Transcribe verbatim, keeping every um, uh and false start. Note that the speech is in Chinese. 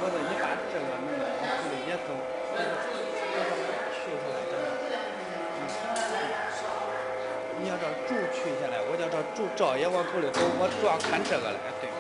不是，你把这个能往口里也走，这个这个取出来这个，嗯，你要这柱取下来，我叫这柱照也往口里走，我主要看这个嘞，对。